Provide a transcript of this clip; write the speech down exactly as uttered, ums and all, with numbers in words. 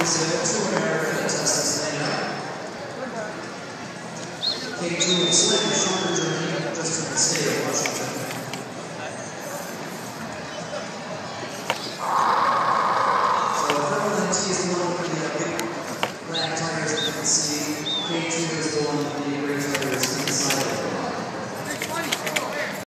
is a two-hour contest stand up. Take two and slam shoulder journey just from the state of Washington.